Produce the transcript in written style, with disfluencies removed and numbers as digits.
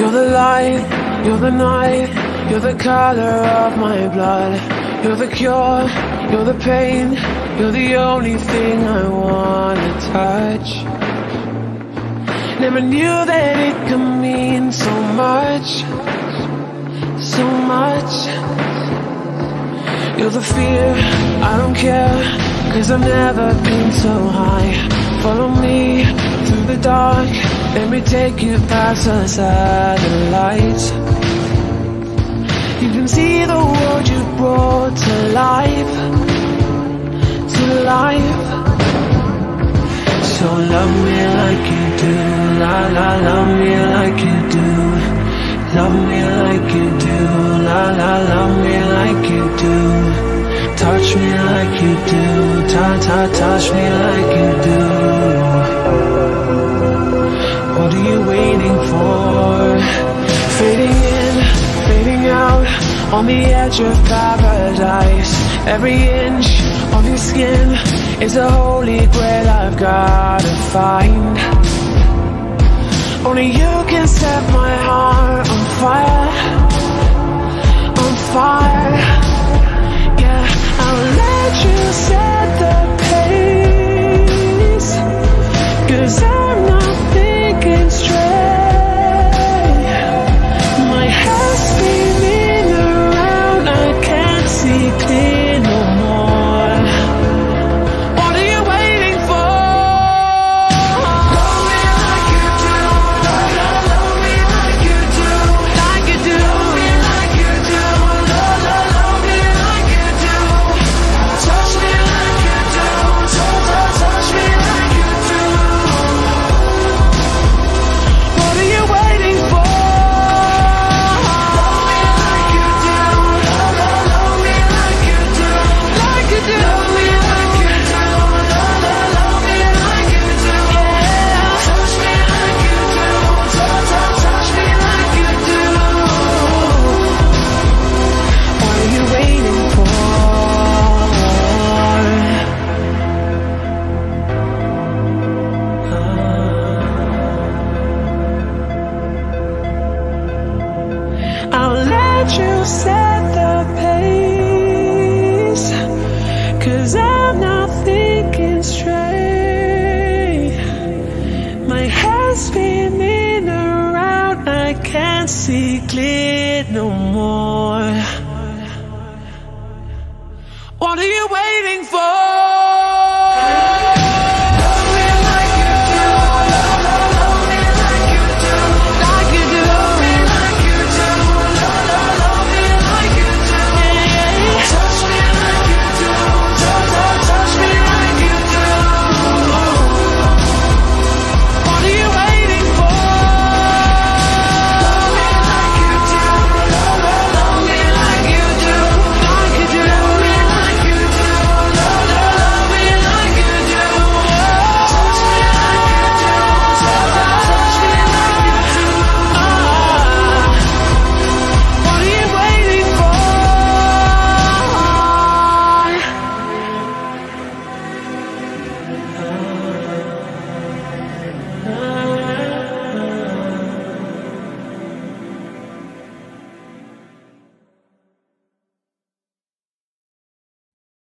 You're the light, you're the night, you're the color of my blood. You're the cure, you're the pain, you're the only thing I wanna touch. Never knew that it could mean so much, so much. You're the fear, I don't care, 'cause I've never been so high. Follow me through the dark, let me take you past the satellites. You can see the world you brought to life, to life. So love me like you do, la la, love me like you do. Love me like you do, la la, love me like you do. Touch me like you do, touch me like you do. What are you waiting for? Fading in, fading out, on the edge of paradise. Every inch of your skin is a holy grail I've gotta find. Only you can set my heart on fire, on fire. Yeah, I'll let you set the pace, 'cause I'm not thinking straight. My head's spinning around, I can't see clear no more. What are you waiting for? Love me like you do, love me like you do, like you do. Love me like you do, love me like you do. Touch me like you do, touch me like you do. What are you waiting for? Love me like you do, love me like you do, like you do. Love me like you do, love me like you do. Yeah, touch me like you do, touch me like you do. What are you waiting for? I'll let you set the pace, 'cause I'm not thinking straight. My head's spinning around, I can't see clear no more.